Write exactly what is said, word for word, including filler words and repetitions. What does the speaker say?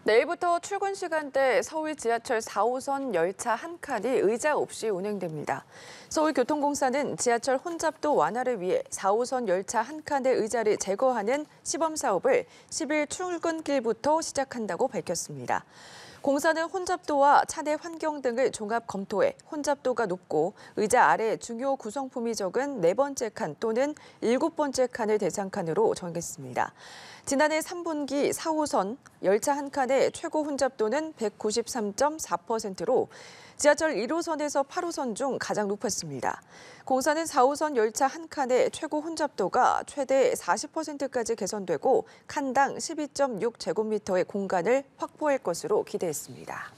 내일부터 출근 시간대 서울 지하철 사 호선 열차 한 칸이 의자 없이 운행됩니다. 서울교통공사는 지하철 혼잡도 완화를 위해 사 호선 열차 한 칸의 의자를 제거하는 시범 사업을 십 일 출근길부터 시작한다고 밝혔습니다. 공사는 혼잡도와 차내 환경 등을 종합 검토해 혼잡도가 높고 의자 아래 중요 구성품이 적은 네 번째 칸 또는 일곱 번째 칸을 대상 칸으로 정했습니다. 지난해 삼 분기 사 호선 열차 한 칸의 최고 혼잡도는 백구십삼 점 사 퍼센트로 지하철 일 호선에서 팔 호선 중 가장 높았습니다. 공사는 사 호선 열차 한 칸의 최고 혼잡도가 최대 사십 퍼센트까지 개선되고 칸당 십이 점 육 제곱미터의 공간을 확보할 것으로 기대했습니다.